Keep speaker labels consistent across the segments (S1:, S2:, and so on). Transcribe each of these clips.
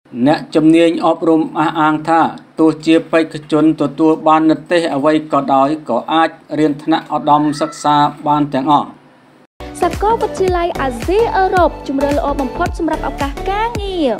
S1: អ្នកជំនាញអប់រំអះអាងថាទោះជាបេក្ខជនទទួលបាននិទ្ទេសអ្វីក៏ដោយក៏អាចរៀនថ្នាក់ឧត្តមសិក្សាបានទាំងអស់
S2: សាកលវិទ្យាល័យអាស៊ីអឺរ៉ុបជម្រើសល្អបំផុតសម្រាប់ឱកាសការងារ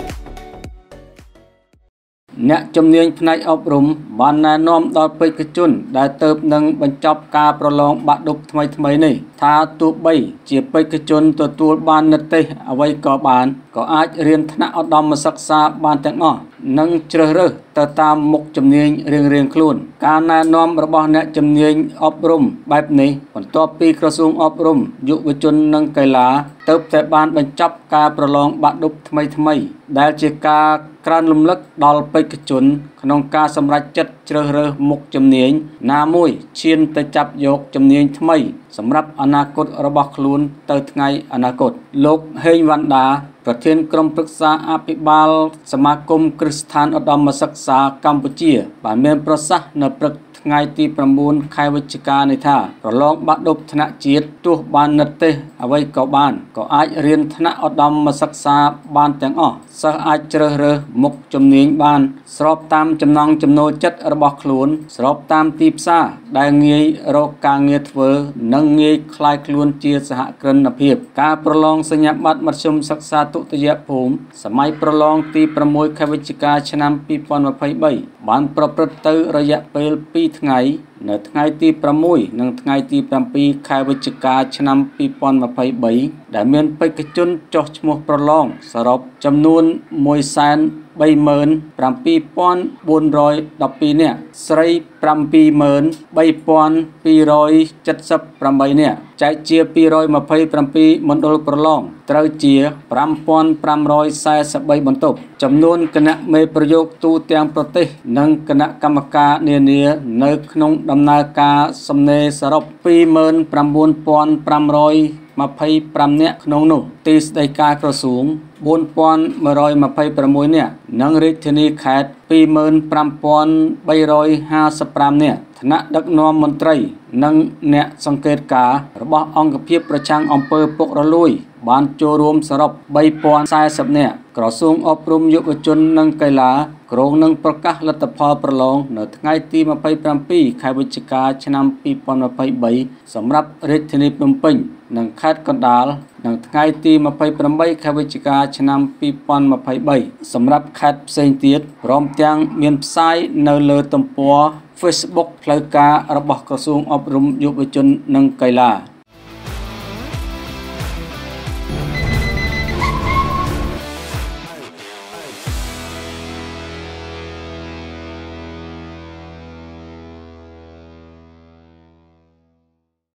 S1: អ្នកជំនាញផ្នែកអប់រំបានណែនាំដល់បេក្ខជនដែលទើបនឹងបញ្ចប់ការប្រឡងបាក់ឌុបថ្មីនេះថាទោះបីជាបេក្ខជនទទួលបាននិទ្ទេសអ្វីក៏អាចរៀនថ្នាក់ឧត្តមសិក្សាបានទាំងអស់និងជ្រើសរើសទៅតាមមុខជំនាញរៀងៗខ្លួនការណែនាំរបស់អ្នកជំនាញអប់រំបែបនេះបន្ទាប់ពីក្រសួងអប់រំយុវជននិងកីឡាទើបតែបានបញ្ចប់ការប្រឡងបាក់ឌុបថ្មីដែលជាការក្រើនរំលឹកដល់បេក្ខជនក្នុងការសម្រេចចិត្តជ្រើសរើសមុខជំនាញណាមួយឈានទៅចាប់យកជំនាញថ្មីសម្រាប់អនាគតរបស់ខ្លួនទៅថ្ងៃអនាគតលោកហេងវណ្ណដាប្រធានក្រុមប្រឹក្សាអភិបាលសមាគមគ្រឹះស្ថានឧត្តមសិក្សាកម្ពុជាបានមានប្រសាសន៍នៅព្រឹកថ្ងៃទី9ខែវិច្ឆិកានេះថាប្រឡងបាក់ឌុបថ្នាក់ជាតិទោះបាននិទ្ទេសអ្វីក៏អាចរៀនថ្នាក់ឧត្តមសិក្សាបានទាំងអស់សិស្សអាចជ្រើសរើសមុខជំនាញបានស្របតាមចំណង់ចំណូលចិត្តរបស់ខ្លួនស្របតាមទីផ្សារដែលងាយរកការងារធ្វើនិងងាយคล้ายខ្លួនជាសហគ្រិនភាពការប្រឡងសញ្ញាបត្រមធ្យមសិក្សាទុតិយភូមិសម័យប្រឡងទី6ខែវិច្ឆិកាឆ្នាំ2023បានប្រព្រឹត្តទៅរយៈពេល2ថ្ងៃនៅថ្ងៃទី6និងថ្ងៃទី7ខែវិច្ឆិកាឆ្នាំ2023ដែលមានបេក្ខជនចុះឈ្មោះប្រឡងសរុបចំនួន137,412 នាក់ស្រី73,278 នាក់ចែកជា227មណ្ឌលប្រឡងត្រូវជា5,543 បន្ទប់ចំនួនគណៈមេប្រយោគទូទាំងប្រទេសនិងគណៈកម្មការនានានៅក្នុងដំណើរការសំណេរសរុប29,525 នាក់ក្នុងនោះទីស្តីការក្រសួង4,126 នាក់និងរាជធានីខេត្ត25,355 នាក់ថ្នាក់ដឹកនាំមន្ត្រីនិងអ្នកសង្កេតការណ៍របស់អង្គភាពប្រឆាំងអំពើពុករលួយបានចូលរួមសរុប 3,040 នាក់ក្រសួងអប់រំយុវជននិងកីឡាគ្រោងនឹងប្រកាសលទ្ធផលប្រឡងនៅថ្ងៃទី27ខែវិច្ឆិកាឆ្នាំ2023សម្រាប់រាជធានីភ្នំពេញនិងខេត្តកណ្ដាលនិងថ្ងៃទី28ខែវិច្ឆិកាឆ្នាំ2023សម្រាប់ខេត្តផ្សេងទៀតព្រមទាំងមានផ្សាយនៅលើទំព័រFacebook ផ្លូវការរបស់ក្រសួងអប់រំយុវជននិងកីឡា